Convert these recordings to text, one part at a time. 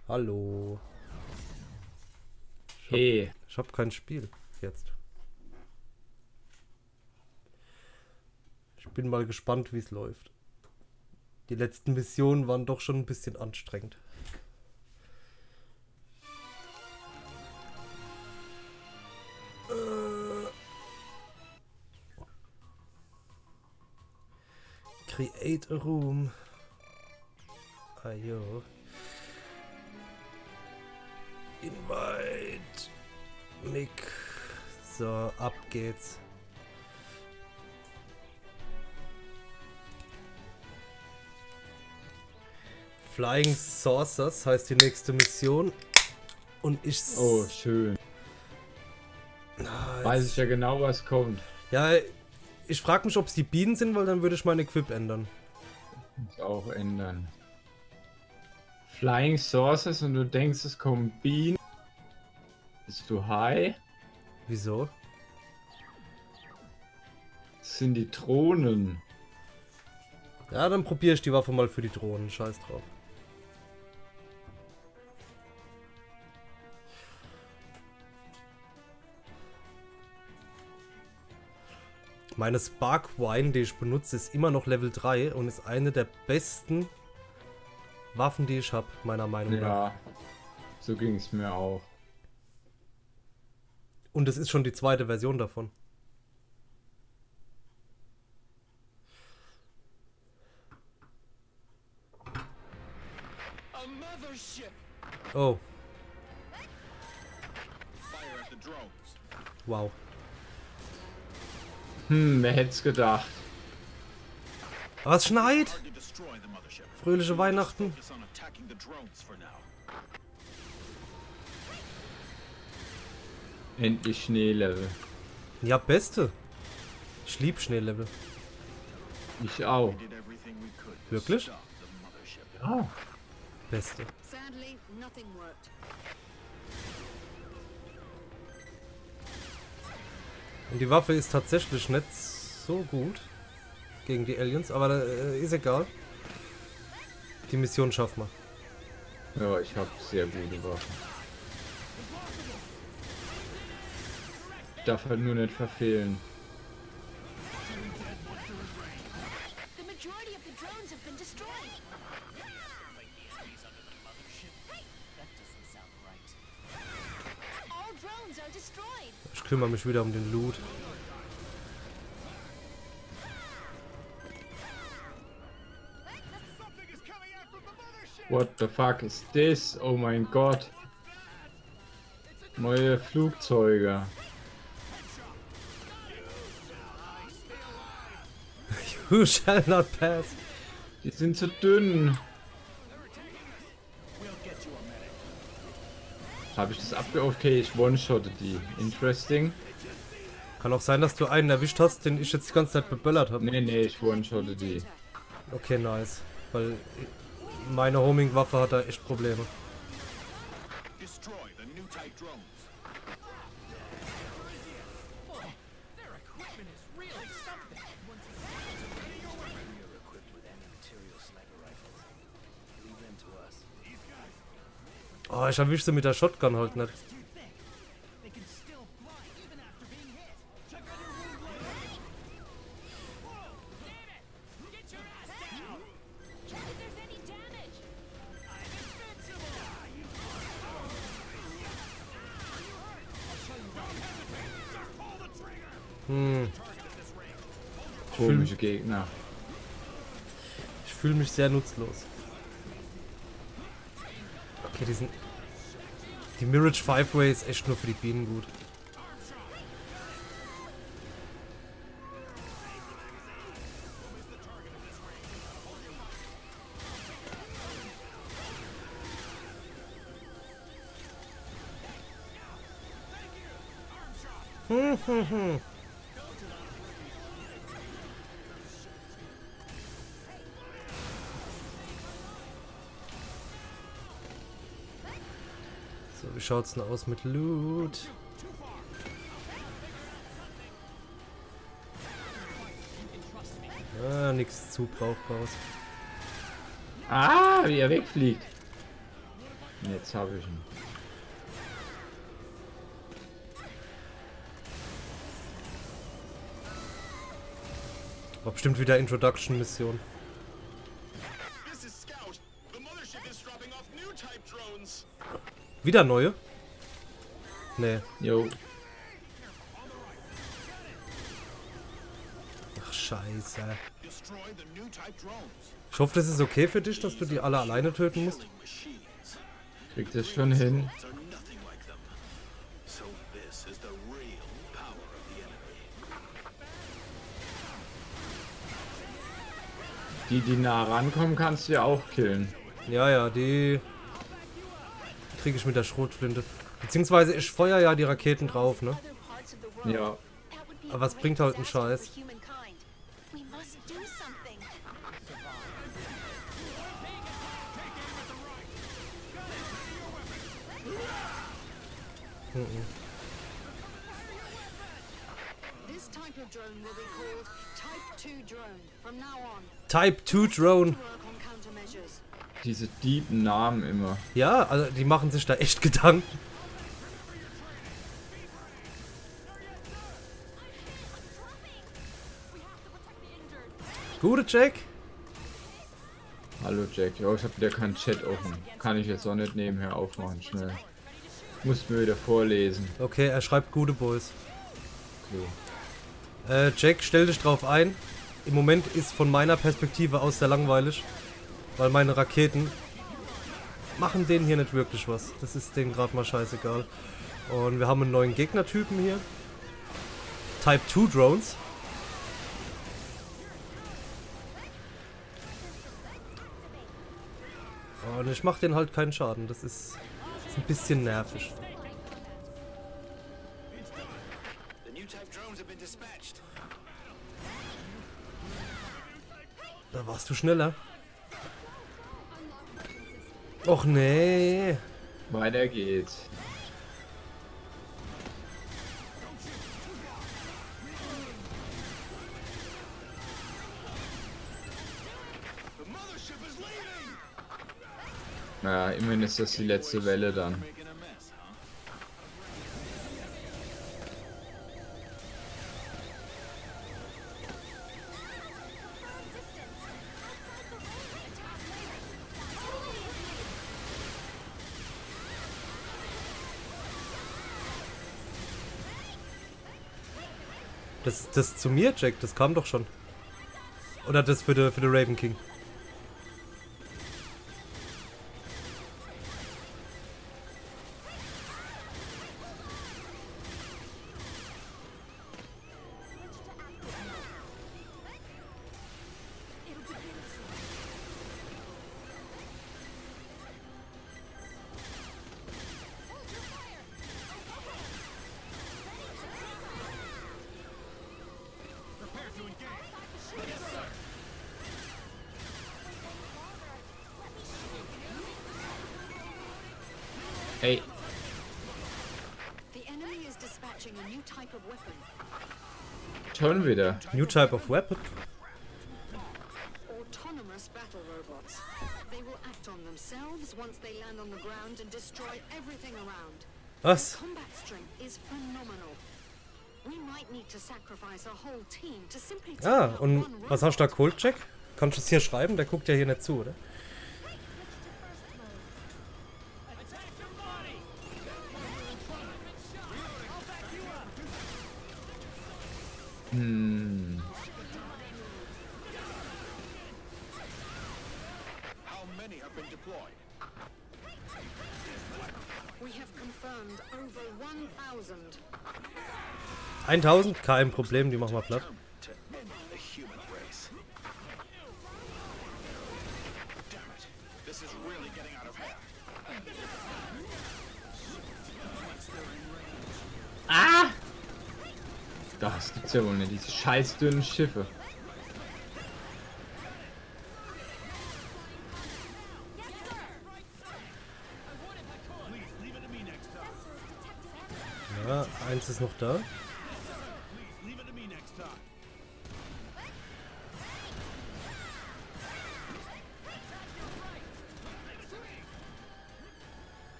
Hallo. Hey. Ich hab kein Spiel jetzt. Ich bin mal gespannt, wie es läuft. Die letzten Missionen waren doch schon ein bisschen anstrengend. Create a room. Ayo. Invite. Mick. So, ab geht's. Flying Saucers heißt die nächste Mission. Und ich... Oh, schön. Weiß ich ja genau, was kommt. Ja, ich frage mich, ob es die Bienen sind, weil dann würde ich mein Equip ändern. Muss auch ändern. Flying Saucers und du denkst, es kommen Bienen. Bist du high? Wieso? Das sind die Drohnen. Ja, dann probiere ich die Waffe mal für die Drohnen. Scheiß drauf. Meine Spark Wine, die ich benutze, ist immer noch Level 3 und ist eine der besten Waffen, die ich habe, meiner Meinung nach. Ja, so ging es mir auch. Und es ist schon die zweite Version davon. Oh. Wow. Wer hätte es gedacht? Was schneit? Fröhliche Weihnachten. Endlich Schneelevel. Ja, beste. Ich lieb Schneelevel. Ich auch. Wirklich? Ja. Beste. Und die Waffe ist tatsächlich nicht so gut gegen die Aliens, aber ist egal. Die Mission schaffen wir. Ja, ich habe sehr gute Waffen. Ich darf halt nur nicht verfehlen. Ich kümmere mich wieder um den Loot. What the fuck is this? Oh mein Gott. Neue Flugzeuge. You shall not pass. Die sind zu dünn. Habe ich das okay, ich one-shotte die. Interesting. Kann auch sein, dass du einen erwischt hast, den ich jetzt die ganze Zeit beböllert habe. Nee, ich one-shotte die. Okay, nice. Weil meine Homing-Waffe hat da echt Probleme. Oh, ich erwische sie mit der Shotgun halt nicht. Komische Gegner. Ich fühle mich sehr nutzlos. Okay, die Mirage 5-Way ist echt nur für die Bienen gut. So, wie schaut's denn aus mit Loot? Ah, nichts zu Brauchbares. Ah, wie er wegfliegt. Jetzt habe ich ihn. War bestimmt wieder Introduction-Mission. Wieder neue? Nee. Jo. Ach, scheiße. Ich hoffe, das ist okay für dich, dass du die alle alleine töten musst. Kriegt es schon hin. Die nah rankommen, kannst du ja auch killen. Ja, ja, die kriege ich mit der Schrotflinte. Beziehungsweise ich feuer ja die Raketen drauf, ne? Ja. Aber was bringt halt ein Scheiß? Type 2 Drone. Diese dieben Namen immer. Ja, also die machen sich da echt Gedanken. Gute Jack. Hallo Jack. Ja, ich habe wieder keinen Chat offen. Kann ich jetzt auch nicht nebenher aufmachen, schnell. Muss mir wieder vorlesen. Okay, er schreibt gute Boys. Okay. Jack, stell dich drauf ein. Im Moment ist von meiner Perspektive aus sehr langweilig. Weil meine Raketen machen denen hier nicht wirklich was. Das ist denen gerade mal scheißegal. Und wir haben einen neuen Gegnertypen hier. Type 2 Drones. Und ich mache denen halt keinen Schaden. Das ist ein bisschen nervig. Da warst du schneller. Och nee. Weiter geht's. Naja, immerhin ist das die letzte Welle dann. Das zu mir, Jack, das kam doch schon. Oder das für den Raven King. Ey. Schon wieder. New type of weapon? Autonomous battle robots. They will act on themselves once they land on the ground and destroy everything around. Was? Combat strength is phenomenal. We might need to sacrifice a whole team to simply take Ah, out und one was hast du da geholt, Jack? Kannst du es hier schreiben? Der guckt ja hier nicht zu, oder? Hm. We have confirmed over 1000. 1000? Kein Problem, die machen wir platt. Ah! Das gibt's ja wohl nicht, diese scheiß dünnen Schiffe. Ja, eins ist noch da.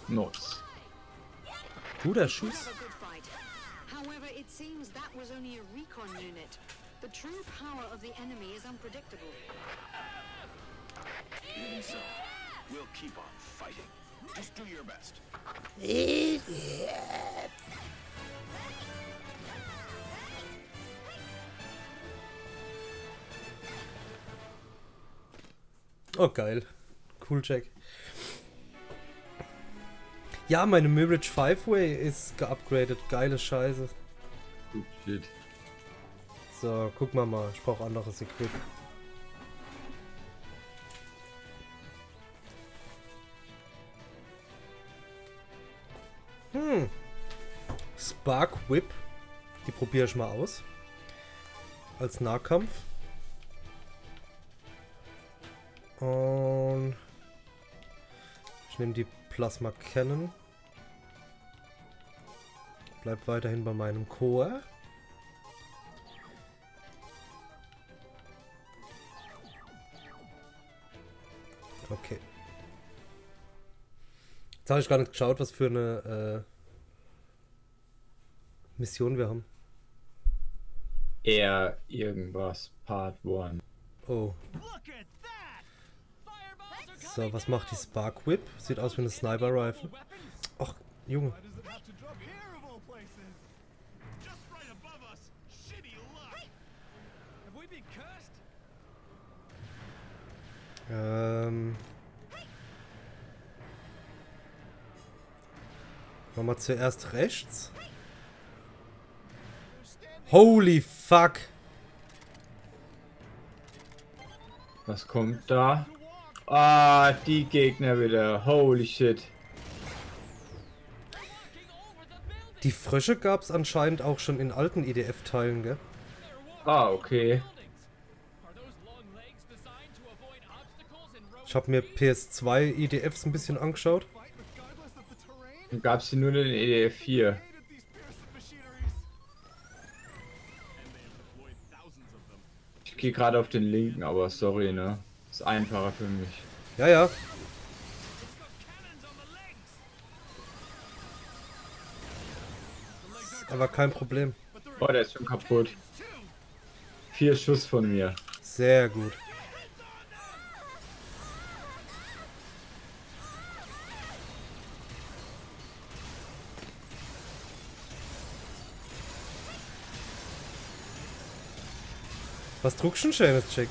Nox. Guter Schuss. Have a good fight. However, it seems that was only a recon unit. The true power of the enemy is unpredictable. Even so, we'll keep on fighting. Just do your best. Oh, geil. Cool, Jack. Ja, meine Mirage 5-Way ist geupgradet. Geile Scheiße. Gut, shit. So, guck mal. Ich brauche anderes Equip. Spark Whip. Die probiere ich mal aus. Als Nahkampf. Und ich nehme die Plasma Cannon. Bleib weiterhin bei meinem Core. Okay. Jetzt habe ich gar nicht geschaut, was für eine Mission wir haben. Eher irgendwas, Part 1. Oh. So, was macht die Spark Whip? Sieht aus wie eine Sniper Rifle. Ach, Junge. Machen wir zuerst rechts. Holy fuck! Was kommt da? Ah, die Gegner wieder. Holy shit. Die Frösche gab es anscheinend auch schon in alten EDF-Teilen, gell? Ah, okay. Ich habe mir PS2 EDFs ein bisschen angeschaut. Dann gab es nur in den EDF 4. Ich gehe gerade auf den linken, aber sorry, ne? Ist einfacher für mich. Ja, ja. Aber kein Problem. Oh, der ist schon kaputt. 4 Schuss von mir. Sehr gut. Was druckst du denn schönes, Jack?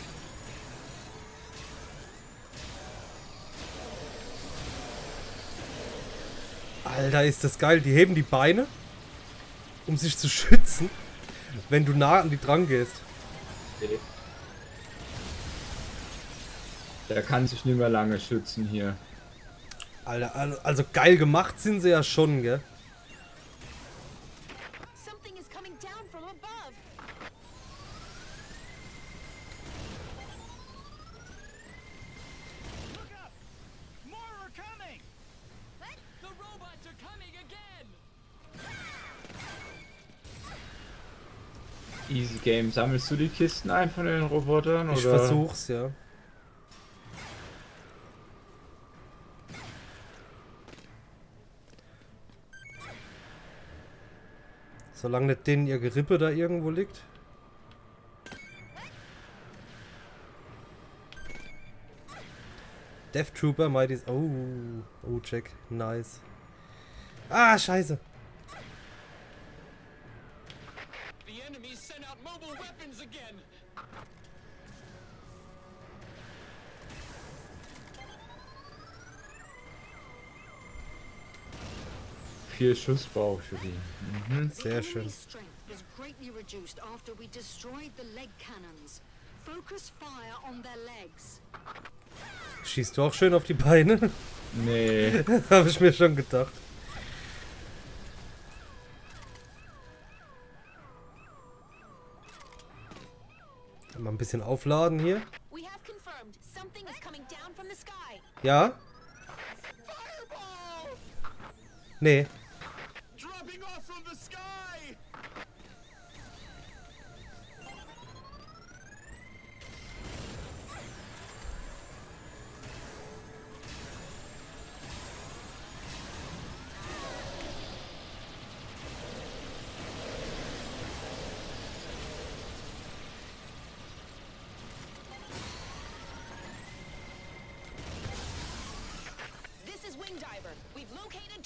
Alter, ist das geil. Die heben die Beine, um sich zu schützen, wenn du nah an die dran gehst. Okay. Der kann sich nicht mehr lange schützen hier. Alter, also geil gemacht sind sie ja schon, gell? Something is coming down from above. Look up! More are coming! The robots are coming again! Easy Game. Sammelst du die Kisten ein von den Robotern? Ich oder? versuch's, ja. Solange nicht denen ihr Gerippe da irgendwo liegt. Death Trooper, Mighty... Oh, oh, Jack. Nice. Ah, scheiße. The enemies sent out mobile weapons again! Vier Schuss brauche ich für die. Mhm. Sehr schön. Enemy's strength was greatly reduced after we destroyed the leg cannons. Focus fire on their legs. Schießt du auch schön auf die Beine? Nee. Habe ich mir schon gedacht. Mal ein bisschen aufladen hier. We have confirmed something is coming down from the sky. Ja? Fireballs! Nee. Dropping off from the sky!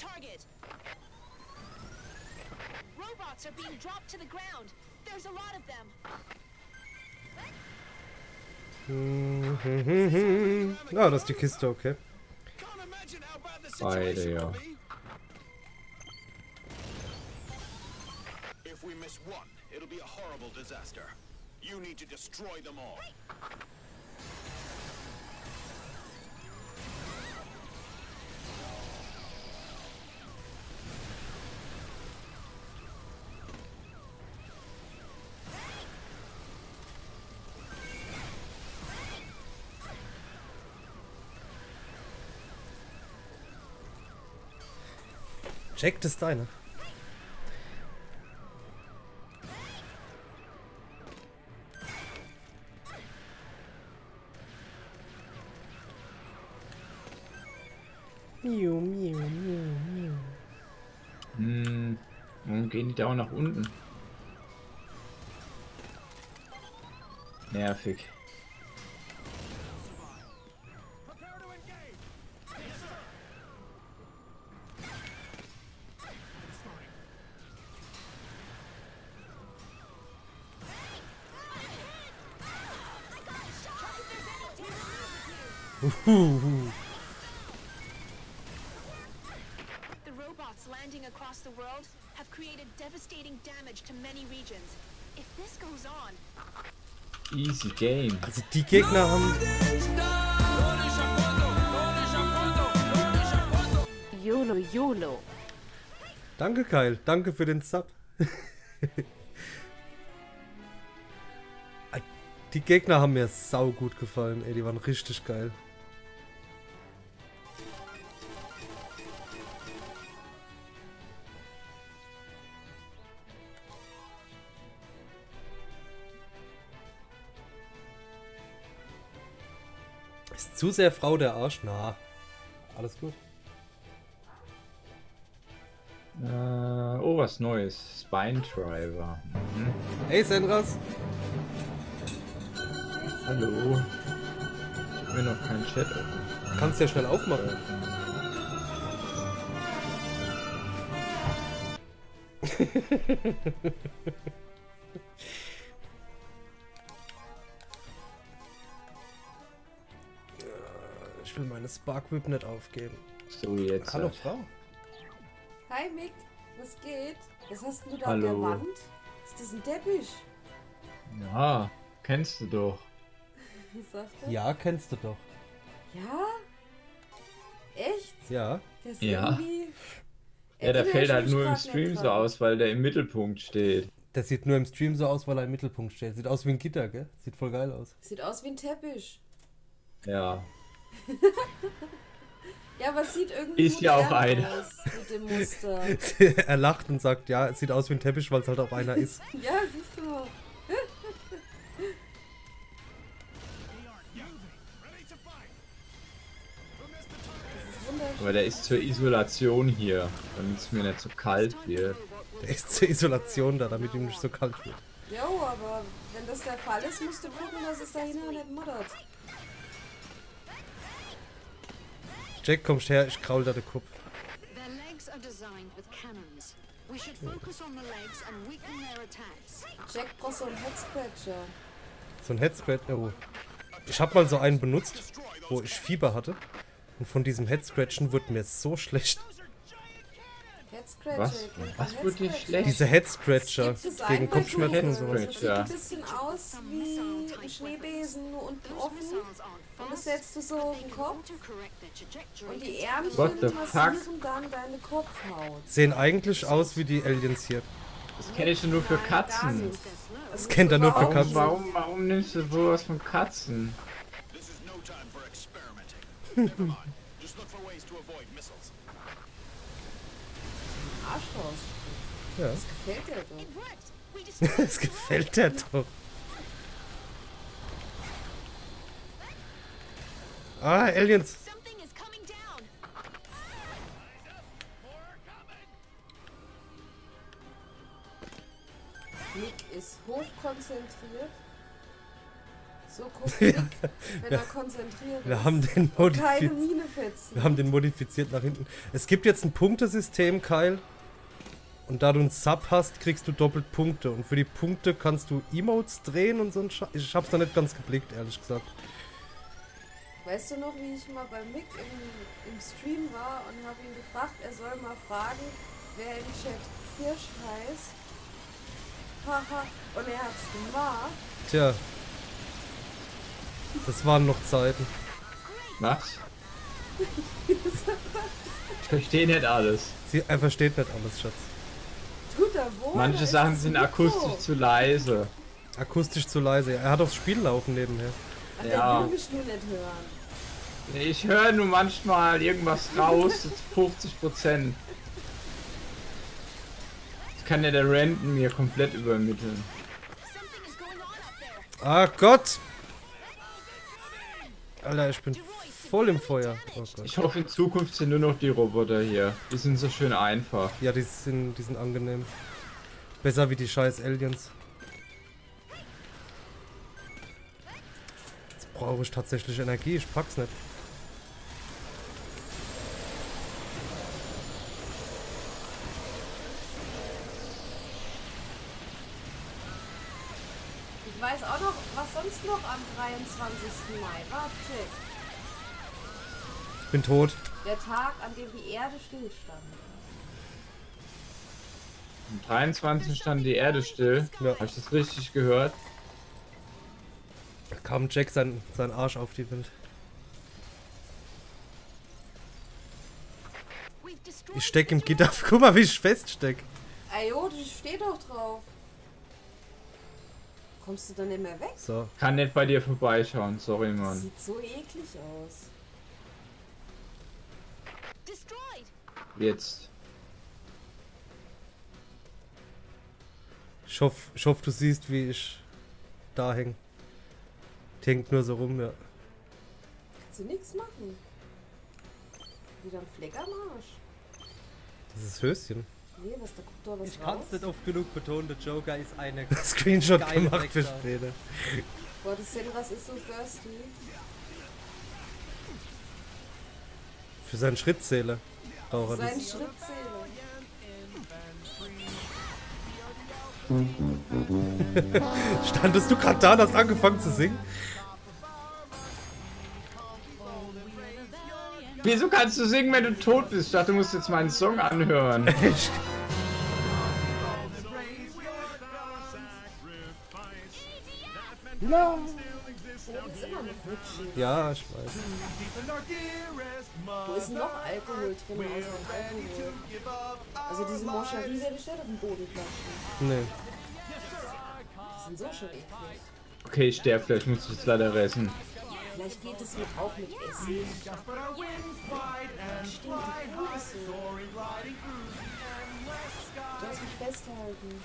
target. Robots are being dropped to the ground. There's a lot of them. Ah, das ist die Kiste, okay. Can't imagine how bad the Beide, situation ja. will be. If we miss one, it'll be a horrible disaster. You need to destroy them all. Jack, das ist deine. Miu, miu, miu, miu. Warum gehen die da auch nach unten? Nervig. The robots landing across the world have created devastating damage to many regions. If this goes on, Easy game. Also die Gegner haben... YOLO YOLO. Danke, Kyle. Danke für den Sub. Die Gegner haben mir sau gut gefallen, ey. Die waren richtig geil. Ist zu sehr Frau der Arsch? Na, alles gut. Oh, was Neues. Spine Driver. Hey, Senras. Hallo. Ich habe noch keinen Chat offen. Kannst ja schnell aufmachen. Ich will meine Spark Whip nicht aufgeben. So, jetzt. Hallo, Frau. Hi Mick, was geht? Was hast denn du da Hallo. an der Wand? Ist das ein Teppich? Ja, kennst du doch. Was sagt er? Ja, kennst du doch. Ja? Echt? Ja. Der ist Ja. irgendwie... Ja, der Erinnere fällt ich halt mich nur im grad nicht Stream so dran. aus, weil der im Mittelpunkt steht. Der sieht nur im Stream so aus, weil er im Mittelpunkt steht. Sieht aus wie ein Gitter, gell? Sieht voll geil aus. Sieht aus wie ein Teppich. Ja. Ja, aber es sieht irgendwie Ist ja auch modern einer. aus mit dem Muster. Er lacht und sagt, ja, es sieht aus wie ein Teppich, weil es halt auch einer ist. Ja, siehst du mal. Das ist wunderschön. Aber der ist zur Isolation hier, damit es mir nicht so kalt wird. Der ist zur Isolation da, damit ihm nicht so kalt wird. Jo, aber wenn das der Fall ist, musst du gucken, dass es dahinter nicht moddert. Jack, kommst her, ich kraul da den Kopf. Their legs are designed with cannons. We should focus on the legs and weaken their attacks. Jack braucht so einen Headscratcher. So ein Headscratch. Oh. Ich habe mal so einen benutzt, wo ich Fieber hatte. Und von diesem Headscratchen wurde mir so schlecht. Headscratcher. Was? ihr kennt Was den wird dir Headscratcher. schlecht? Diese Headscratcher Es gibt das gegen ein, Kopfschmerzen und weil sowas. Das sieht ein bisschen aus wie ein Schneebesen, nur unten Those offen. missiles aren't Und das fast, setzt du so but auf they den can Kopf. autocorrect their trajectory Und die to Ärmchen What the massieren dann deine Kopfhaut. Sehen eigentlich aus wie die Aliens hier. Das kenne ich schon nur für Nein, gar Katzen. nicht. Das kennt er nur für Warum, Katzen. warum nimmst du sowas von Katzen? This is no time for experimenting. Never mind. Just look for ways to avoid missiles. Arsch raus. Ja. Das gefällt dir doch. it worked. We destroyed Das gefällt dir doch. Ah, Aliens. something is coming down. Nick ist hochkonzentriert. So guckt Nick, wenn er konzentriert ist. Wir haben den Und keine modifiziert. Mine fetzen. Wir haben den modifiziert nach hinten. Es gibt jetzt ein Punktesystem, Kyle. Und da du einen Sub hast, kriegst du doppelt Punkte. Und für die Punkte kannst du Emotes drehen und so ein Scheiß. Ich hab's da nicht ganz geblickt, ehrlich gesagt. Weißt du noch, wie ich mal bei Mick im Stream war und habe ihn gefragt, er soll mal fragen, wer im Chat Hirsch heißt? Haha, und er hat's gemacht. Tja. Das waren noch Zeiten. Was? Ich verstehe nicht alles. Er versteht nicht alles, Schatz. Tut er wohl? Manche da ist Sachen das sind Mikro. akustisch zu leise. Akustisch zu leise. Er hat auch das Spiel laufen nebenher. Ach, Ja. der will mich nur nicht hören. Nee, ich höre nur manchmal irgendwas raus, zu 50%. Das kann ja der Random mir komplett übermitteln. Something is going on up there. Ah Gott! Alter, ich bin voll im Feuer. Oh Gott. Ich hoffe, in Zukunft sind nur noch die Roboter hier. Die sind so schön einfach. Ja, die sind angenehm. Besser wie die scheiß Aliens. Jetzt brauche ich tatsächlich Energie, ich pack's nicht. Ich weiß auch noch, was sonst noch am 23. Mai war. Check. Ich bin tot. Der Tag, an dem die Erde stillstand. Am 23. stand die Erde still. Ja. Habe ich das richtig gehört? Da kam Jack sein Arsch auf die Welt. We've destroyed Ich steck im Gitter. Guck mal, wie ich feststeck. Ajo, du steh doch drauf. Kommst du dann nicht mehr weg? So. Kann nicht bei dir vorbeischauen, sorry Mann. Sieht so eklig aus. destroyed. Jetzt. Ich hoffe, du siehst, wie ich da häng. Die hängt nur so rum, ja. Kannst du nichts machen. Wieder ein Fleck am Arsch. Das ist Höschen. Nee, was, da guckt doch was Ich kann raus. es nicht oft genug betonen, der Joker ist eine Screenshot geile gemacht für Drecksau. später. Boah, das Senras ist so thirsty. Für seinen Schrittzähler braucht er Sein das. Schrittzähler. Standest du gerade da und hast angefangen zu singen? Wieso kannst du singen, wenn du tot bist? Ich dachte, du musst jetzt meinen Song anhören. Ich, Oh, ist immer noch Witchy. ja, ich weiß. Wo ist noch Alkohol drin außer Alkohol? Also diese Moscherie werde ich nicht auf den Boden klatschen. Nee. Die sind so schön eklig. Okay, ich sterbe gleich, ich muss jetzt leider essen. Vielleicht geht es mit auch mit Essen. Stimmt, die Grüße. Du hast mich festgehalten.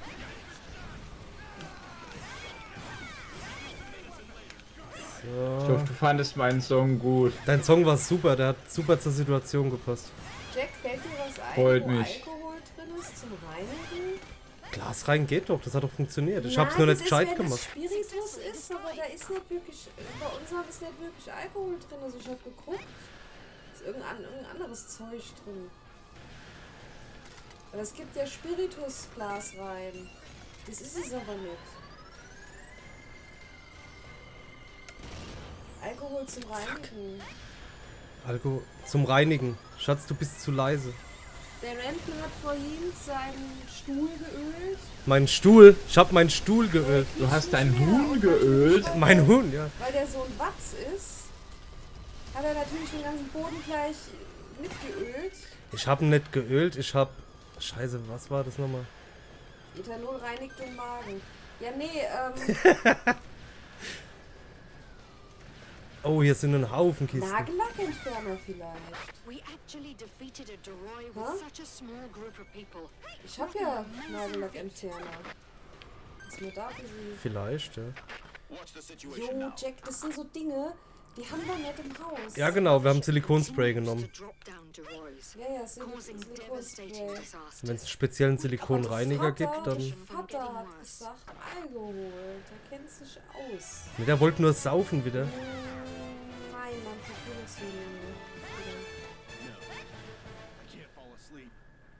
Ich hoffe, du fandest meinen Song gut. Dein Song war super, der hat super zur Situation gepasst. Jack, fällt dir was ein, Freut wo mich. Alkohol drin ist zum Reinigen? Glas rein geht doch, das hat doch funktioniert. Ich hab's nur nicht gescheit gemacht. Wenn es Spiritus ist, aber da ist nicht wirklich, bei uns ist nicht wirklich Alkohol drin. Also ich habe geguckt, ist irgendein anderes Zeug drin. Aber es gibt ja Spiritusglas rein. Das ist es aber nicht. Alkohol zum Reinigen. Alkohol zum Reinigen. Schatz, du bist zu leise. Der Rentner hat vorhin seinen Stuhl geölt. Mein Stuhl, ich hab meinen Stuhl geölt. Du hast dein Huhn geölt. Mein Huhn, ja. Weil der so ein Watz ist, hat er natürlich den ganzen Boden gleich mitgeölt. Ich hab ihn nicht geölt, ich hab... Scheiße, was war das nochmal? Ethanol reinigt den Magen. Ja, nee, Oh, hier sind ein Haufen Kisten. Nagellackentferner vielleicht. We actually defeated a Doroi with Huh? such a small group of people. Ich hab ja Nagellackentferner. Ist mir da gewesen. Vielleicht, ja. What's the situation Jo, now? Jack, das sind so Dinge, Die haben wir nicht im Haus. Ja genau, wir haben Silikonspray genommen. Ja, ja, causing devastating Silikonspray. disaster. Wenn es einen speziellen Silikonreiniger gibt, dann... Vater hat gesagt, Alkohol, der kennt sich aus. Nee, der wollte nur saufen wieder. Nein, man verfühlt es nicht. I can't fall asleep.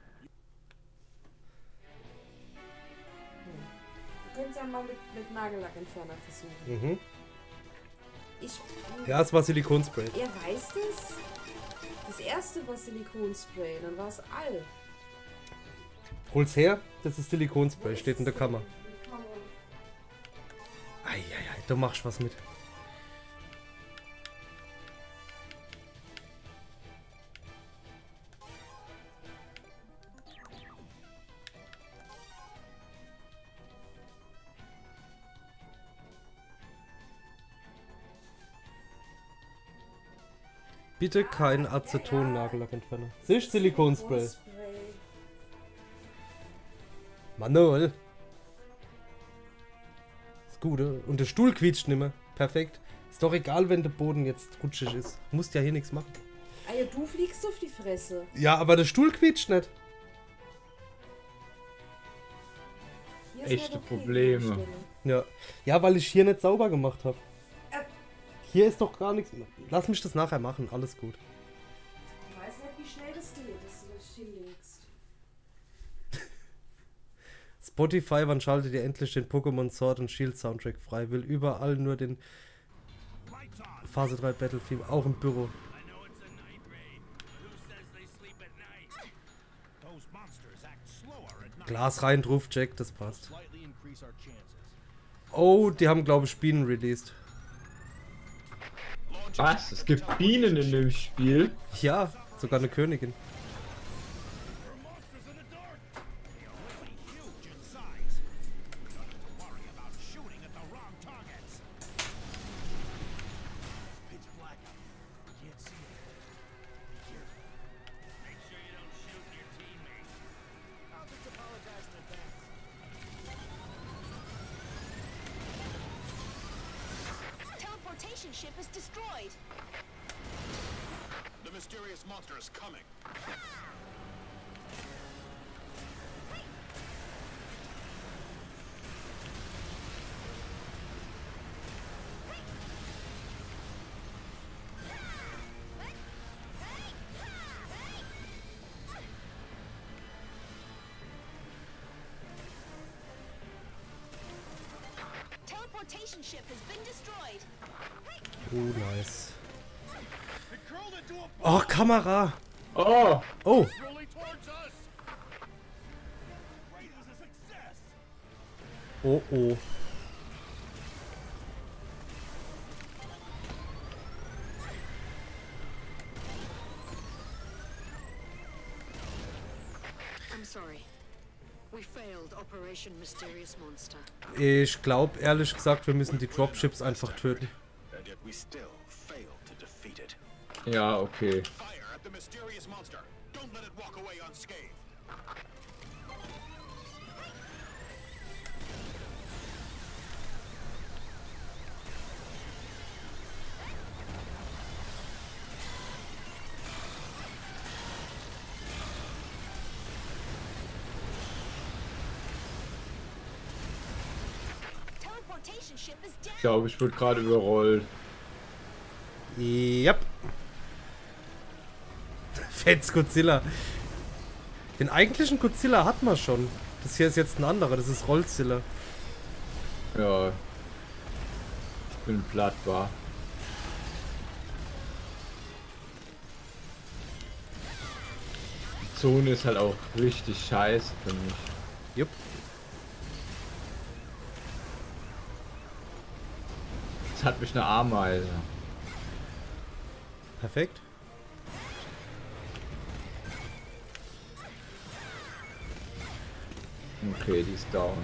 Du könntest ja mal mit Nagellackentferner versuchen. Mhm. Ich. Ja, es war Silikonspray. Er weiß das? Das erste war Silikonspray, dann war es all. Hol's her, das ist Silikonspray, steht in der Kammer. Eieiei, du machst was mit. Bitte kein Aceton-Nagellackentferner. Siehst Silikonspray. Manuel. Ist gut, oder? Und der Stuhl quietscht nimmer. Perfekt. Ist doch egal, wenn der Boden jetzt rutschig ist. Musst ja hier nichts machen. Ah ja, du fliegst auf die Fresse. Ja, aber der Stuhl quietscht nicht. Hier ist Echte nicht okay, Probleme. die Stelle. Ja. Ja, weil ich hier nicht sauber gemacht habe. Hier ist doch gar nichts. Lass mich das nachher machen. Alles gut. Ich weiß nicht, wie schnell das geht, dass du das hinlegst. Spotify, wann schaltet ihr endlich den Pokémon Sword und Shield Soundtrack frei? Will überall nur den Phase 3 Battlefield, auch im Büro. Glas rein, drauf, Jack, das passt. Oh, die haben, glaube ich, Bienen released. Was? Es gibt Bienen in dem Spiel? Ja, sogar eine Königin. Teleportation ship is destroyed. The mysterious monster is coming. Teleportation ship has been destroyed. Oh, nice. Oh, Kamera. Oh! Oh, Rolling towards us. Raid was a success. oh, oh. I'm sorry. We failed Operation Mysterious Monster. Ich glaube, ehrlich gesagt, wir müssen die Dropships einfach töten. And yet we still failed to defeat it. Ja, okay. Fire at the mysterious monster. Don't let it walk away unscathed. Teleportation ship is down. Ich glaube, ich wurde gerade überrollt. Yep. Fetz Godzilla. Den eigentlichen Godzilla hat man schon. Das hier ist jetzt ein anderer, das ist Rollzilla. Ja. Ich bin platt, war. Die Zone ist halt auch richtig scheiße für mich. Jupp. Jetzt hat mich eine Ameise. Perfekt. Okay, die ist down.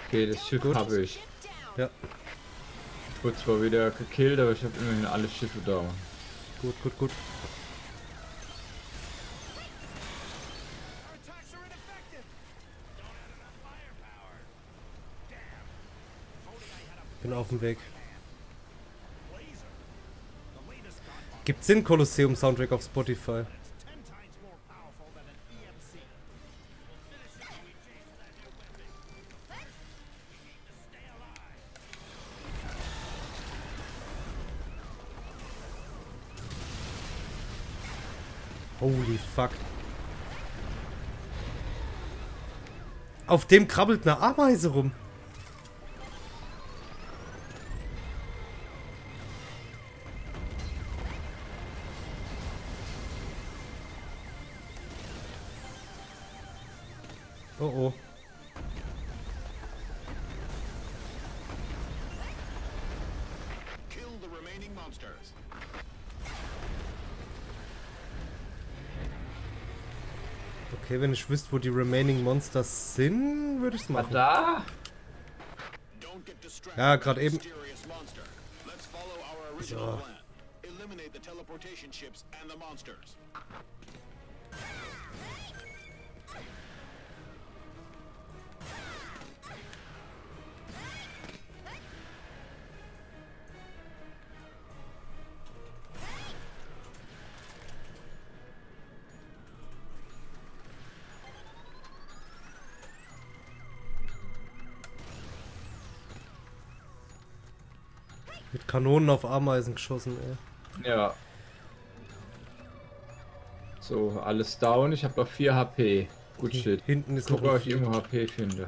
Okay, das Schiff Gut. habe ich. Ja, Ich wurde zwar wieder gekillt, aber ich habe immerhin alle Schiffe da. gut, gut, gut. Bin auf dem Weg. Gibt's den Kolosseum Soundtrack auf Spotify? Holy fuck. Auf dem krabbelt eine Ameise rum. Oh oh. Kill the remaining monsters. Okay, wenn ich wüsste, wo die remaining Monsters sind, würde ich es machen. Da? Don't get distracted Ja, by gerade the eben. mysterious monster. Let's follow our original plan. Eliminate the teleportation ships and the monsters. Mit Kanonen auf Ameisen geschossen, ey. Ja. So, alles down. Ich habe noch 4 HP. Gut shit. Hinten ist Guck, noch ob ein ich irgendwo HP finde.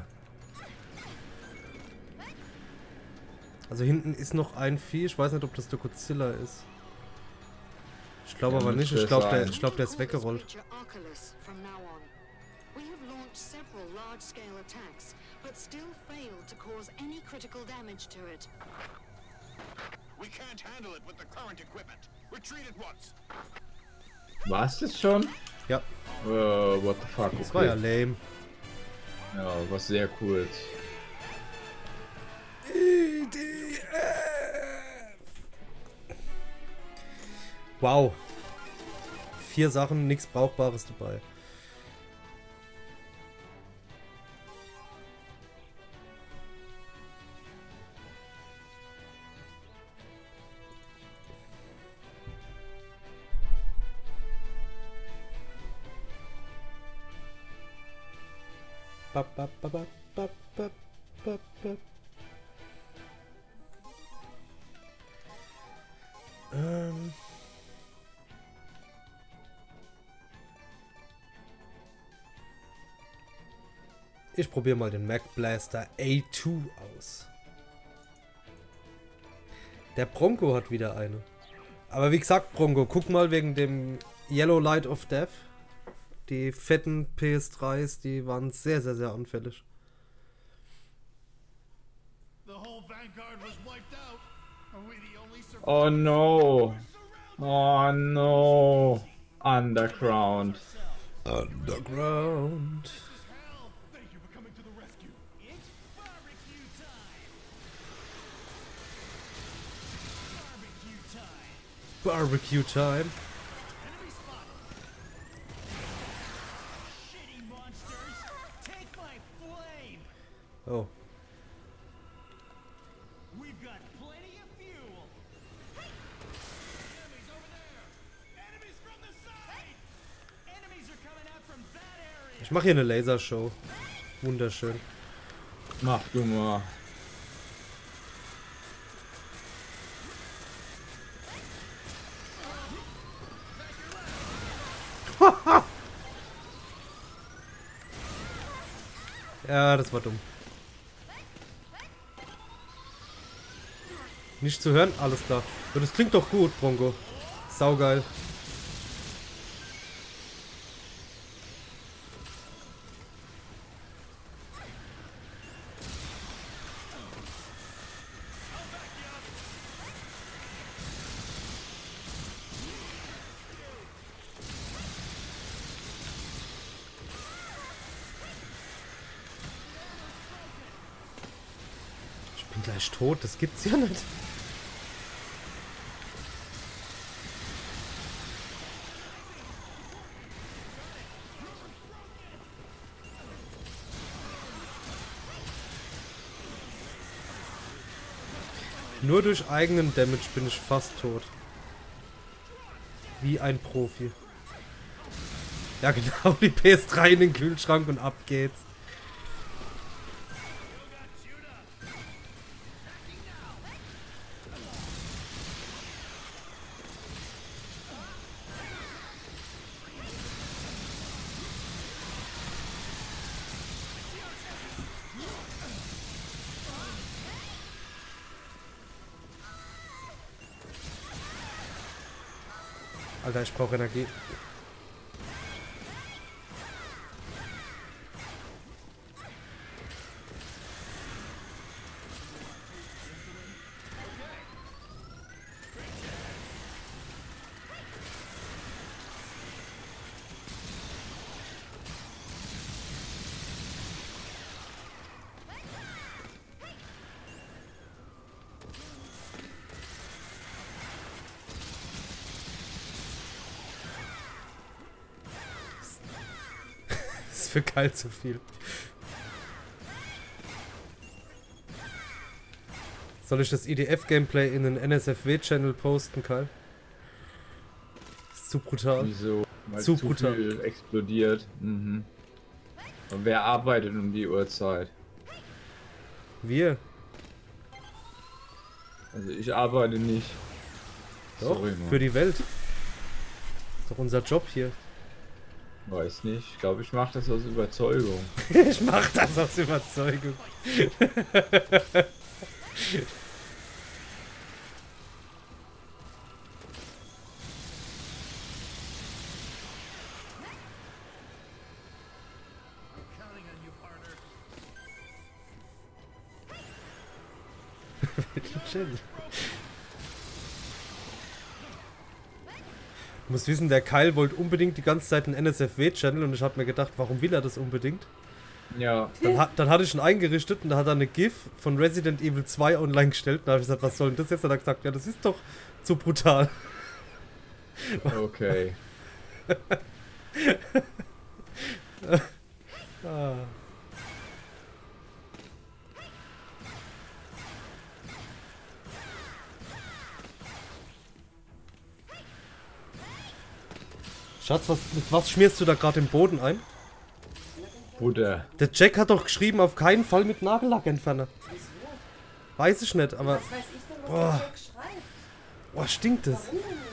Also hinten ist noch ein Vieh. Ich weiß nicht, ob das der Godzilla ist. Ich glaube aber nicht. müsste Ich glaube, sein. der ist weggerollt. Creature Arculus from now on. We have launched several large-scale attacks, but still failed to cause any critical damage to it. We can't handle it with the current equipment. Retreat at once. War's das schon? Ja, What the fuck? das war ja lame. Ja, war sehr cool. Wow. 4 Sachen, nichts Brauchbares dabei. Bap, bap, bap, bap, bap, bap, bap, bap. Ich probiere mal den Mac Blaster A2 aus. Der Bronco hat wieder eine. Aber wie gesagt, Bronco, guck mal wegen dem Yellow Light of Death. Die fetten PS3s, die waren sehr, sehr, sehr anfällig. Oh no. Oh no. Underground. Underground. Barbecue time. Oh. Ich mache hier eine Lasershow. Wunderschön. Mach du mal. Ja, das war dumm. Nicht zu hören? Alles klar. Ja, das klingt doch gut, Bronco. Saugeil. Bin gleich tot, das gibt's ja nicht. Nur durch eigenen Damage bin ich fast tot. Wie ein Profi. Ja genau, die PS3 in den Kühlschrank und ab geht's. Alter, ich brauche Energie. Für Kyle zu viel. Soll ich das EDF-Gameplay in den NSFW-Channel posten, Kyle? Ist zu brutal. Wieso? Weil Zu zu brutal. viel explodiert. Mhm. Und wer arbeitet um die Uhrzeit? Wir? Also ich arbeite nicht. Doch, Sorry, Mann. für die Welt. Ist doch unser Job hier. Weiß nicht. Ich glaube, ich mache das aus Überzeugung. Ich mach das aus Überzeugung. Chill. Du musst wissen, der Kyle wollte unbedingt die ganze Zeit einen NSFW-Channel und ich habe mir gedacht, warum will er das unbedingt? Ja. Dann hatte ich ihn eingerichtet und da hat er eine GIF von Resident Evil 2 online gestellt. Da habe ich gesagt, was soll denn das jetzt? Und er hat gesagt, ja, das ist doch zu brutal. Okay. Ah. Schatz, mit was schmierst du da gerade den Boden ein? Butter. Der Jack hat doch geschrieben, auf keinen Fall mit Nagellackentferner. Wieso? Weiß ich nicht, aber... Was weiß ich denn, was Boah. der Jack schreibt? Boah, stinkt das. Warum denn nicht?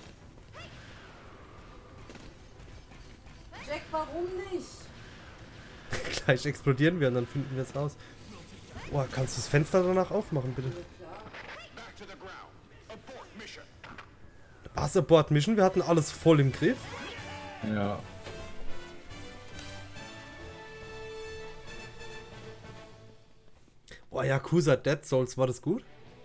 Jack, warum nicht? Gleich explodieren wir und dann finden wir es raus. Boah, kannst du das Fenster danach aufmachen, bitte? Back to the ground. Abort mission. Was, Abort Mission? Wir hatten alles voll im Griff. Ja. Oh, Yakuza Dead Souls, war das gut?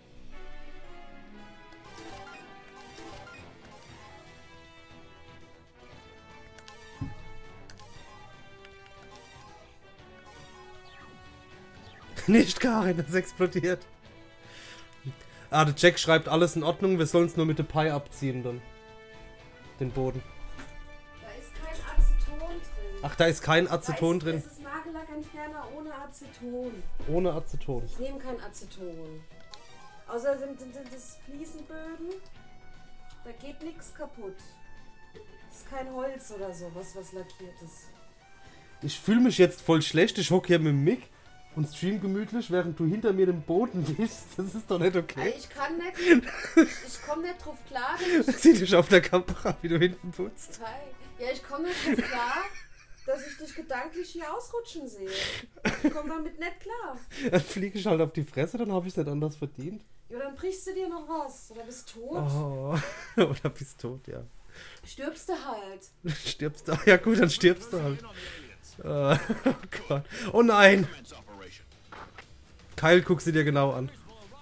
Nicht, Karin, das explodiert. Ah, der Jack schreibt, alles in Ordnung, wir sollen es nur mit der Pi abziehen dann. Den Boden. Da ist kein Aceton drin. Ach, da ist kein Aceton drin. Das ist Nagellackentferner ohne Aceton. Ohne Aceton. Ich nehme kein Aceton. Außerdem sind das Fliesenböden. Da geht nichts kaputt. Das ist kein Holz oder sowas, was lackiert ist. Ich fühle mich jetzt voll schlecht, ich hocke hier mit dem Mick und stream gemütlich, während du hinter mir den Boden wischst. Das ist doch nicht okay. Ich kann nicht. Ich komme nicht drauf klar, dass ich. Sieh dich auf der Kamera, wie du hinten putzt. Hi. Ja, ich komme nicht drauf klar, dass ich dich gedanklich hier ausrutschen sehe. Ich komme damit nicht klar. Dann fliege ich halt auf die Fresse, dann habe ich es nicht anders verdient. Ja, dann brichst du dir noch was. Oder bist tot. Oh. Oder bist tot, ja. Stirbst du halt. Stirbst du? Ja gut, dann stirbst du halt. Oh Gott. Oh nein! Commence operation. Kyle, guck sie dir genau an.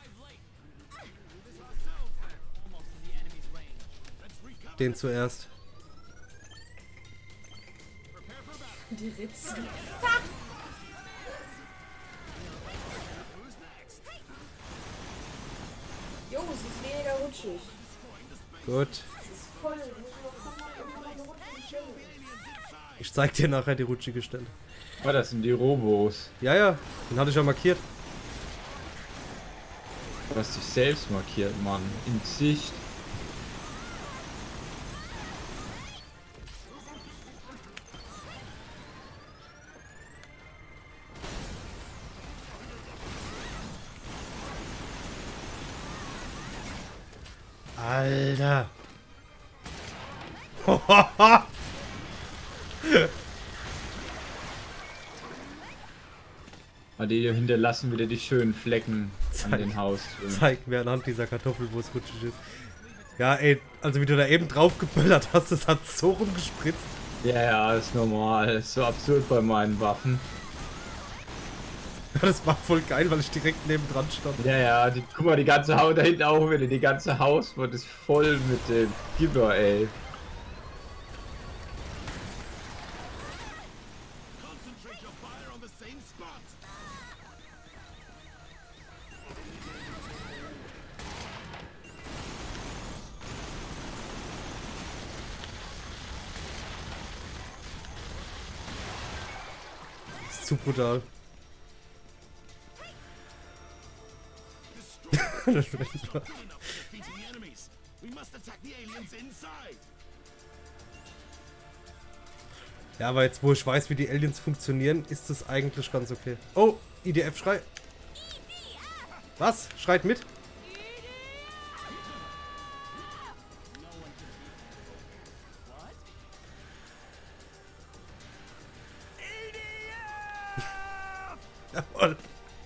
Den zuerst. Die Ritzen. es ist mega rutschig. Gut. Es ist voll. Ich muss noch eine rutschige Stelle. Ich zeig dir nachher die rutschige Stelle. Oh, das sind die Robos. Ja, ja. Den hatte ich ja markiert. Du hast dich selbst markiert, Mann. In Sicht. Alter. Die hinterlassen wieder die schönen Flecken an den Haus. Zeig mir anhand dieser Kartoffel, wo es rutschig ist. Ja, ey, also wie du da eben drauf geböllert hast, das hat so rumgespritzt. Ja, ja, ist normal. Ist so absurd bei meinen Waffen. Das war voll geil, weil ich direkt neben dran stand. Ja, ja, guck mal, die ganze Haus da hinten auch wieder. Die ganze Haus wird ist voll mit dem Gibber, ey. Concentrate your fire on the same spot. Das ist zu brutal. Das ist echt super. Defeating the enemies. We must attack the aliens inside. Ja, aber jetzt, wo ich weiß, wie die Aliens funktionieren, ist das eigentlich ganz okay. Oh, IDF-Schrei. Was? Schreit mit? Jawohl.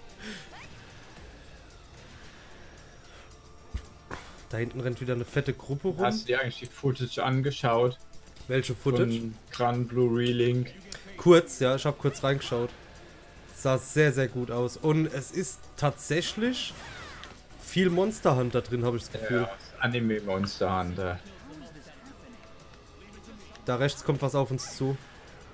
Da hinten rennt wieder eine fette Gruppe rum. Hast du dir eigentlich die Footage angeschaut? Welche Footage? Von Gran Blue Relink. Kurz, ja, ich habe kurz reingeschaut. Sah sehr, sehr gut aus. Und es ist tatsächlich viel Monster Hunter drin, habe ich das Gefühl. Ja, Anime Monster Hunter. Da rechts kommt was auf uns zu.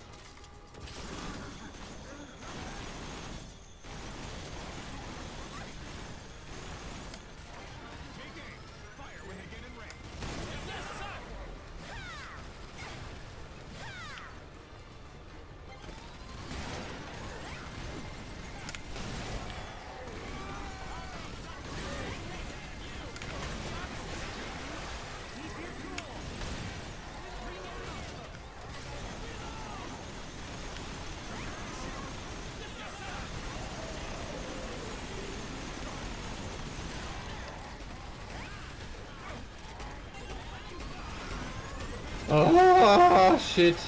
Oh, shit.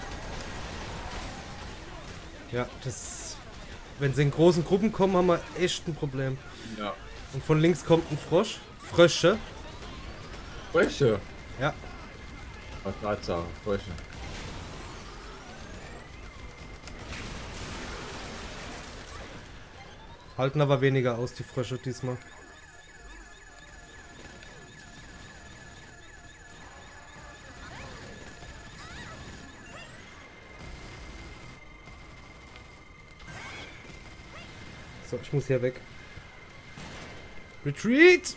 Ja, das... Wenn sie in großen Gruppen kommen, haben wir echt ein Problem. Ja. Und von links kommt ein Frosch. Frösche. Frösche. Ja. Was Tatsache, Frösche. Halten aber weniger aus, die Frösche diesmal. So, ich muss hier weg. Retreat!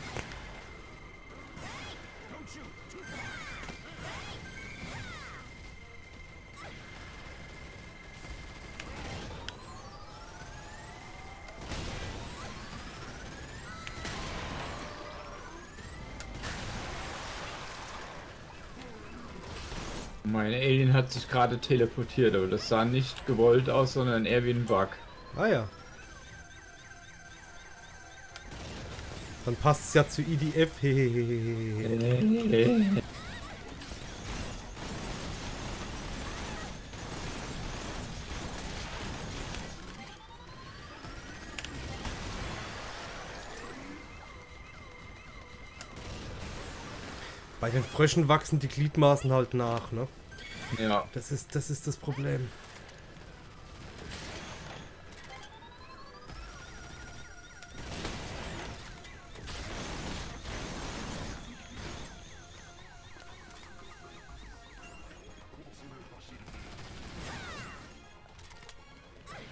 Mein Alien hat sich gerade teleportiert, aber das sah nicht gewollt aus, sondern eher wie ein Bug. Ah ja. Dann passt es ja zu IDF. Hehehehe. Bei den Fröschen wachsen die Gliedmaßen halt nach, ne? Ja. Das ist das Problem.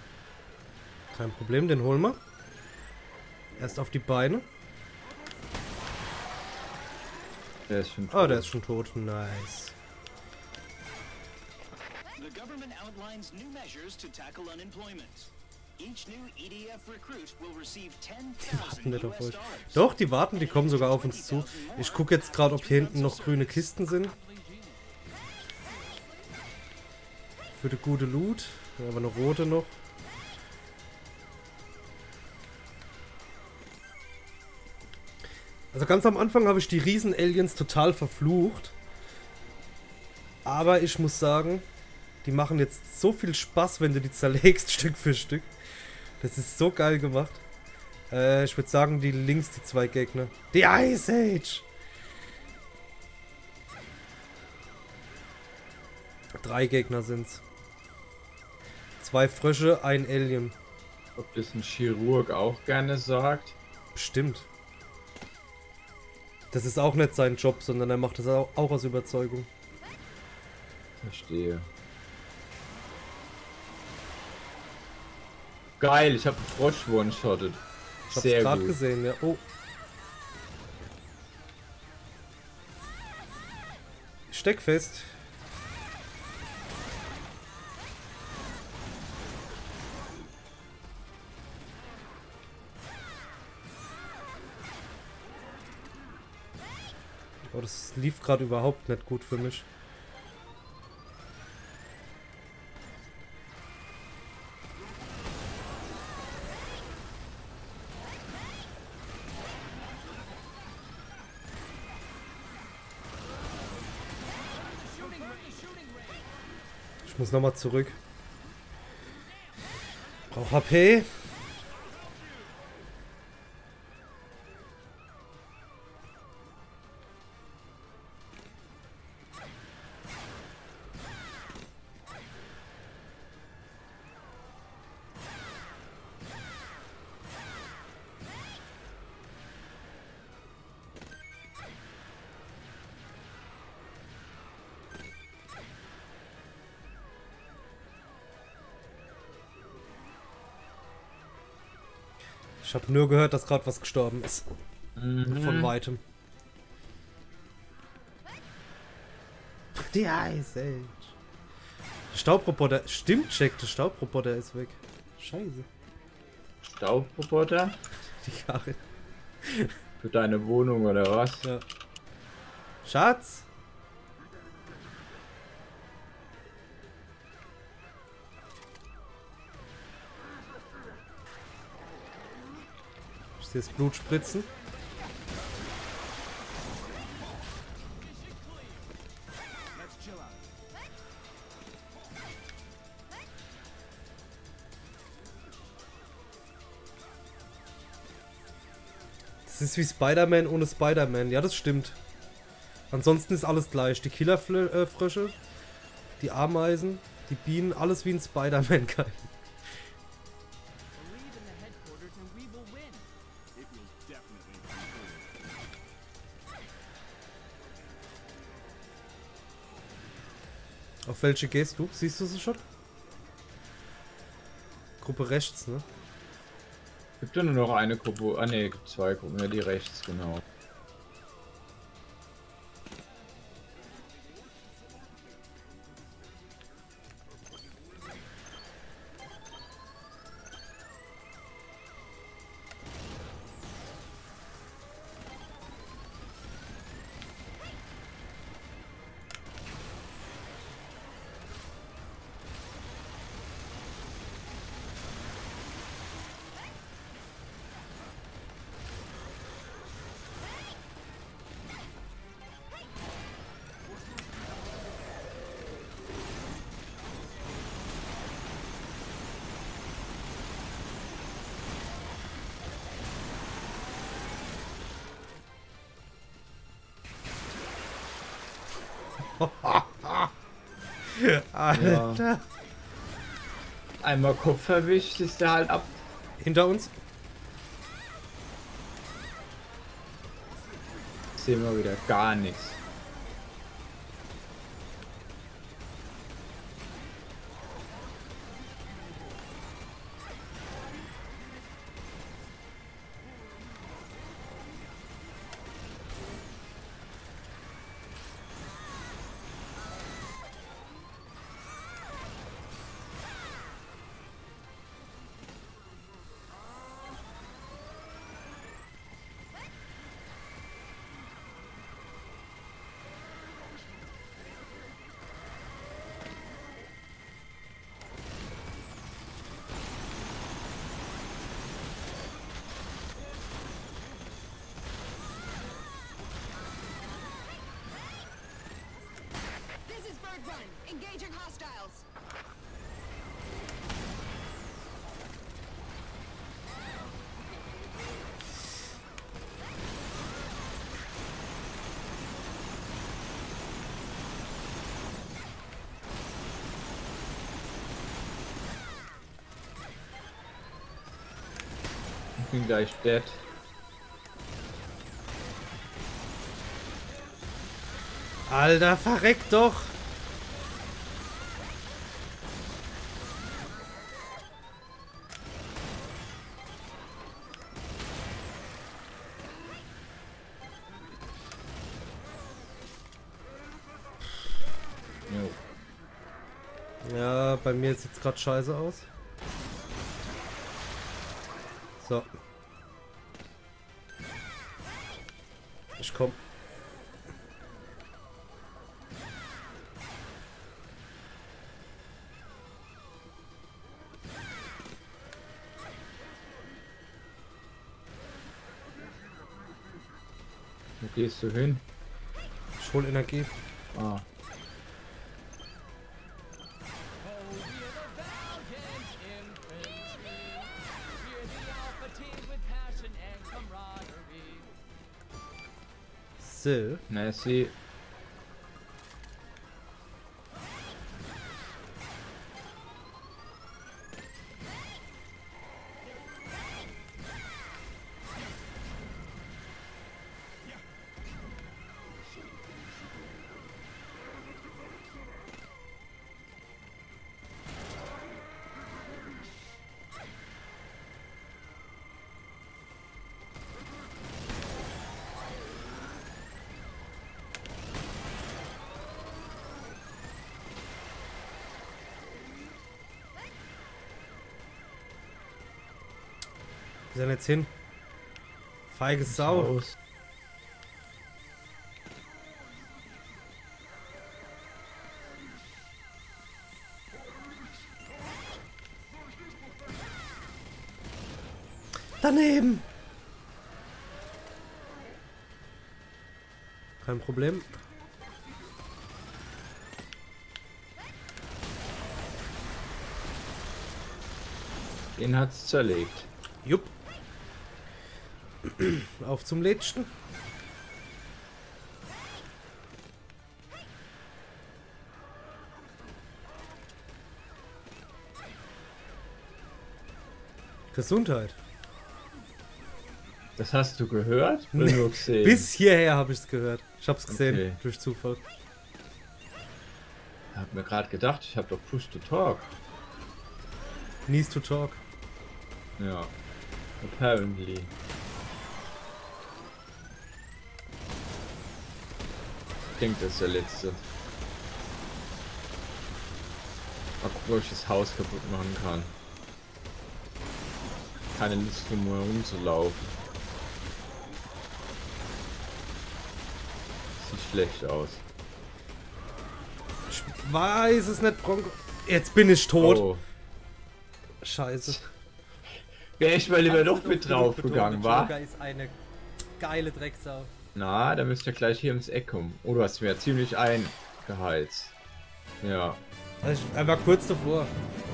Kein Problem, den holen wir. Erst auf die Beine. Der ist schon tot. Ah, der ist schon tot. Nice. The government outlines new measures to tackle unemployment. Each new EDF recruit will receive Warten nicht auf $10,000 euch. Doch, die warten, die kommen sogar auf uns zu. Ich gucke jetzt gerade, ob hier hinten noch grüne Kisten sind. Für die gute Loot. Ja, aber eine rote noch. Also ganz am Anfang habe ich die Riesen-Aliens total verflucht. Aber ich muss sagen, die machen jetzt so viel Spaß, wenn du die zerlegst, Stück für Stück. Das ist so geil gemacht. Ich würde sagen, die links, die zwei Gegner. Die Ice Age! 3 Gegner sind's. 2 Frösche, ein Alien. Ob das ein Chirurg auch gerne sagt? Bestimmt. Das ist auch nicht sein Job, sondern er macht das auch aus Überzeugung. Verstehe. Geil, ich habe einen Frosch one-shottet. Ich hab's Sehr gerade gut. gesehen, ja. Oh. Steck fest. Oh, das lief gerade überhaupt nicht gut für mich. Ich muss nochmal zurück. Brauch HP. Ich habe nur gehört, dass gerade was gestorben ist. Von weitem. Die Ice Age. Der Staubroboter. Stimmt, Jack, der Staubroboter ist weg. Scheiße. Staubroboter? Die Karre. Für deine Wohnung oder was? Ja. Schatz! Ich sehe das Blut spritzen. Das ist wie Spider-Man ohne Spider-Man. Ja, das stimmt. Ansonsten ist alles gleich. Die Killerfrösche, die Ameisen, die Bienen, alles wie ein Spider-Man geil. Auf welche gehst du? Siehst du sie schon? Gruppe rechts, ne? Gibt ja nur noch eine Gruppe. Ah ne, gibt 2 Gruppen. Ja, die rechts, genau. Alter. Ja. Einmal Kopf erwischt, ist der halt ab. Hinter uns? Sehen wir wieder gar nichts. Bird run. Engaging hostiles. Ich bin gleich dead. Alter, verreck doch! Jo. Ja, bei mir sieht's gerade scheiße aus. So. Ich komm. Wo gehst du hin? Ich hol Energie. Ah. So. Messi. Wie ist denn jetzt hin? Feige Sau. Aus. Daneben! Kein Problem. Den hat's zerlegt. Jupp. Auf zum Letzten. Gesundheit. Das hast du gehört? Oder nur gesehen? Bis hierher habe ich es gehört. Ich habe es gesehen, Okay. durch Zufall. Ich hab mir gerade gedacht, ich habe doch Push to Talk. Needs to talk. Ja. Apparently. Ich denke, das ist der letzte. Mal gucken, ob ich das Haus kaputt machen kann. Keine Lust, um rumzulaufen. Sieht schlecht aus. Ich weiß es nicht, Bronco. Jetzt bin ich tot. Oh. Scheiße. Wäre ich mal lieber doch Absolut mit drauf genug gegangen, betont, der war? Joker ist eine geile Drecksau. Na, da müsst ihr gleich hier ums Eck kommen. Oh, du hast mir ja ziemlich eingeheizt. Ja. Er war kurz davor.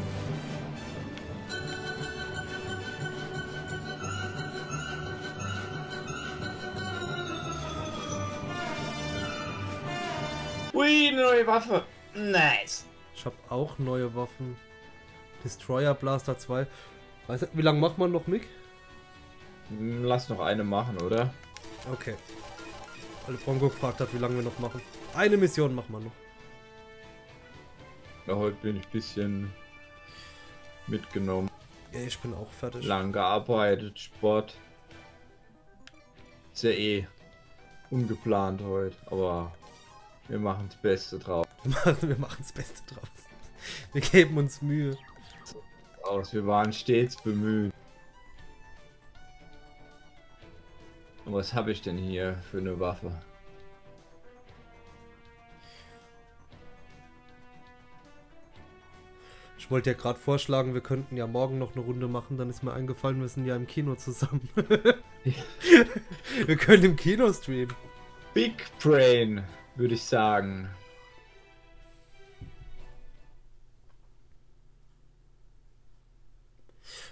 Ui, eine neue Waffe. Nice. Ich habe auch neue Waffen. Destroyer Blaster 2. Weißt du, wie lange macht man noch, Mick? Lass noch eine machen, oder? Okay. Weil Bronco gefragt hat, wie lange wir noch machen. Eine Mission machen wir noch. Ja, heute bin ich ein bisschen mitgenommen. Ja, ich bin auch fertig. Lang gearbeitet, Sport. Ist ja eh ungeplant heute, aber wir machen das Beste draus. Wir machen das Beste draus. Wir geben uns Mühe. Wir waren stets bemüht. Und was habe ich denn hier für eine Waffe? Ich wollte ja gerade vorschlagen, wir könnten ja morgen noch eine Runde machen. Dann ist mir eingefallen, wir sind ja im Kino zusammen. Wir können im Kino streamen. Big Brain, würde ich sagen.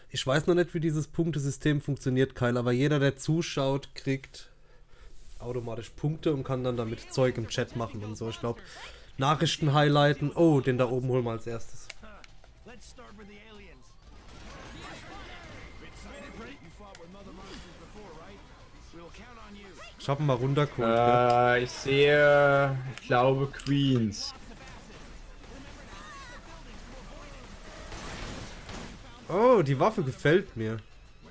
Ich weiß noch nicht, wie dieses Punktesystem funktioniert, Kyle, aber jeder, der zuschaut, kriegt automatisch Punkte und kann dann damit Zeug im Chat machen und so. Ich glaube, Nachrichten highlighten. Oh, den da oben holen wir als erstes. Ich hab ihn mal runtergeholt. Ich sehe, ich glaube, Queens. Oh, die Waffe gefällt mir.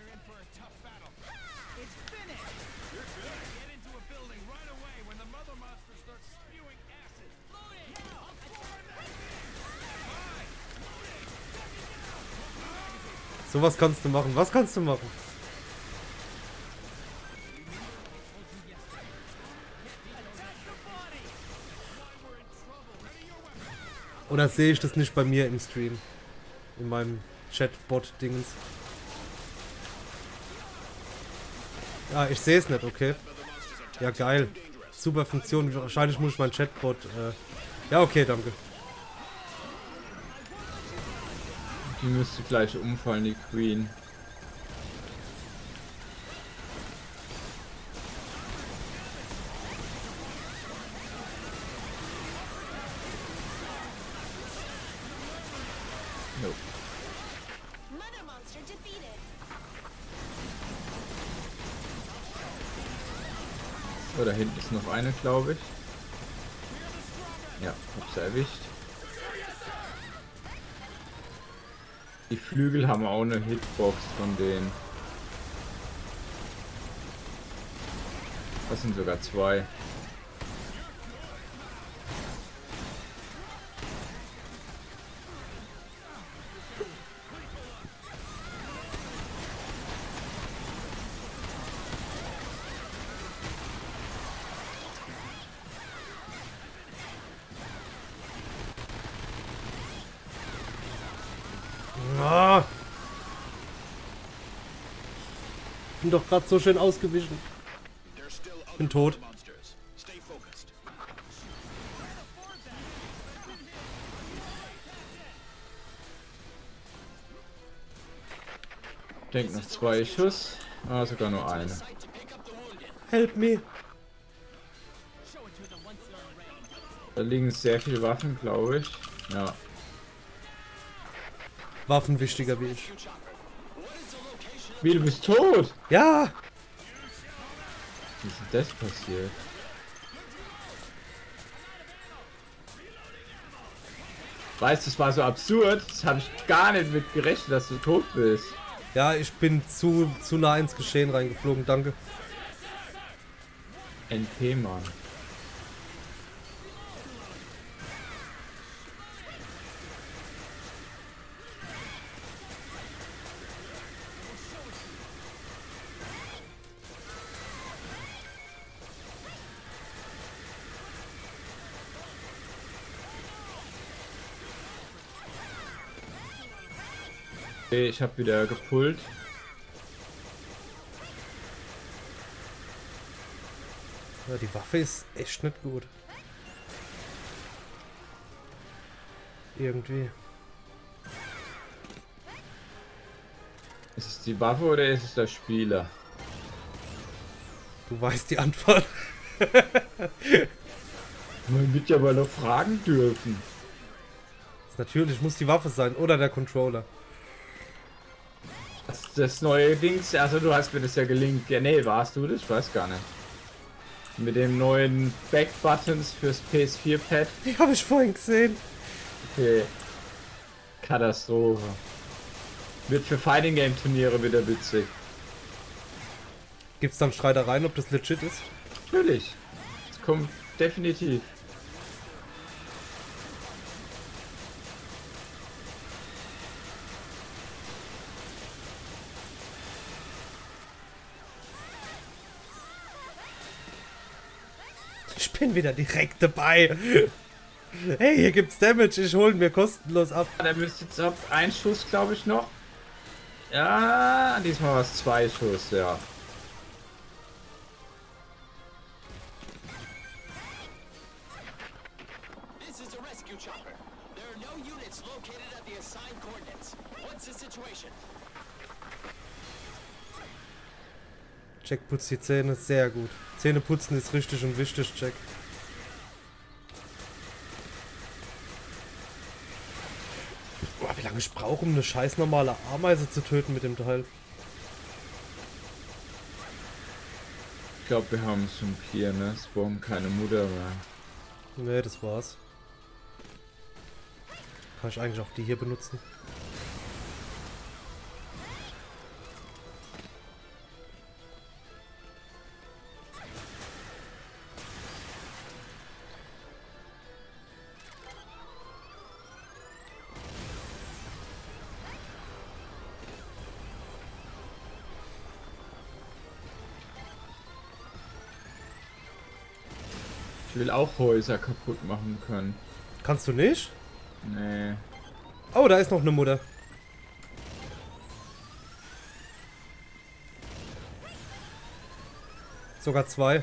So was kannst du machen. Was kannst du machen? Oder sehe ich das nicht bei mir im Stream? In meinem Chatbot-Dingens. Ja, ich sehe es nicht, okay. Ja, geil. Super Funktion. Wahrscheinlich muss ich meinen Chatbot... Ja, okay, danke. Die müsste gleich umfallen, die Queen. Nope. Mother monster defeated. So, da hinten ist noch eine, glaube ich. Ja, hab's erwischt. Die Flügel haben auch eine Hitbox von denen. Das sind sogar zwei. Ah. Bin doch gerade so schön ausgewichen. Bin tot. Denk noch zwei Schuss. Ah, sogar nur eine. Help me. Da liegen sehr viele Waffen, glaube ich. Ja. Waffen wichtiger wie ich. Wie, du bist tot? Ja! Wie ist denn das passiert? Weißt du, das war so absurd. Das habe ich gar nicht mit gerechnet, dass du tot bist. Ja, ich bin zu nah ins Geschehen reingeflogen, danke. NP, Mann. Okay, ich habe wieder gepullt. Ja, die Waffe ist echt nicht gut. Irgendwie. Ist es die Waffe oder ist es der Spieler? Du weißt die Antwort. Man wird ja mal noch fragen dürfen. Natürlich muss die Waffe sein oder der Controller. Das neue Dings, also du hast mir das ja gelinkt. Ja, nee, warst du das? Ich weiß gar nicht. Mit dem neuen Back-Buttons fürs PS4-Pad. Die habe ich vorhin gesehen. Okay. Katastrophe. Wird für Fighting Game Turniere wieder witzig. Gibt's dann Streitereien, ob das legit ist? Natürlich. Es kommt definitiv. Ich bin wieder direkt dabei. Hey, hier gibt's Damage, ich hole mir kostenlos ab. Der müsste jetzt ab ein Schuss, glaube ich, noch. Ja, diesmal war es 2 Schuss, ja. This is a rescue chopper. There are no units located at the assigned coordinates. What's the situation? Jack putzt die Zähne sehr gut. Zähne putzen ist richtig und wichtig, Jack. Boah, wie lange ich brauche, um eine scheiß normale Ameise zu töten mit dem Teil. Ich glaube, wir haben es schon hier, ne? Es brauchen keine Mutter mehr. Nee, das war's. Kann ich eigentlich auch die hier benutzen? Ich will auch Häuser kaputt machen können. Kannst du nicht? Nee. Oh, da ist noch eine Mutter. Sogar zwei.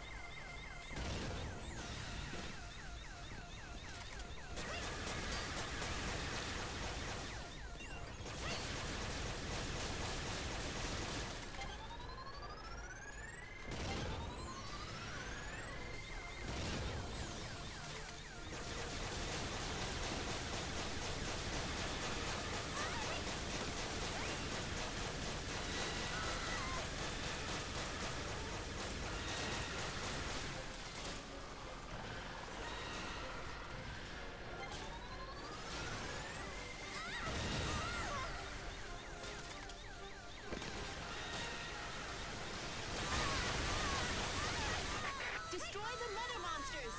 Destroy the mother monsters.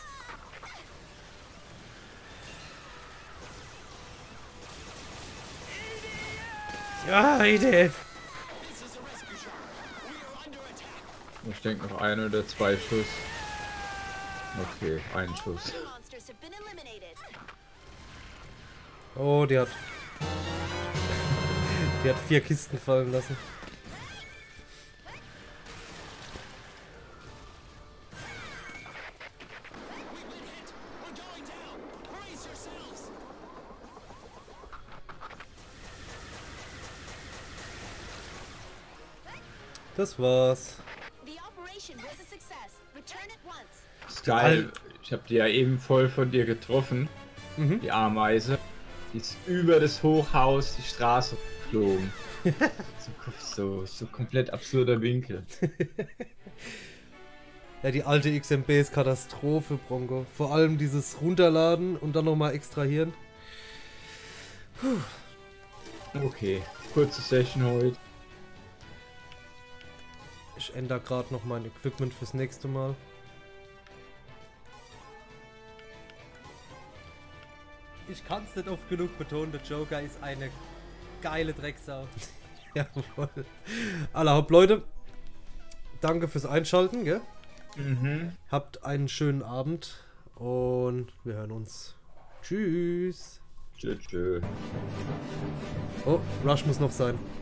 Ja, IDF. Ich denke noch ein oder zwei Schuss. Okay, ein Schuss. Mother monsters have been eliminated. Oh, die hat 4 Kisten fallen lassen. Das war's. The operation was a success. Return at once. Ist geil. Ich habe die ja eben voll von dir getroffen. Mhm. Die Ameise. Die ist über das Hochhaus die Straße geflogen. so komplett absurder Winkel. Ja, die alte XMB ist Katastrophe, Bronco. Vor allem dieses Runterladen und dann nochmal extrahieren. Okay, kurze Session heute. Ich ändere gerade noch mein Equipment fürs nächste Mal. Ich kann es nicht oft genug betonen, der Joker ist eine geile Drecksau. Jawohl. Allerhaupt Leute, danke fürs Einschalten, gell? Mhm. Habt einen schönen Abend und wir hören uns. Tschüss. Tschüss. Oh, Rush muss noch sein.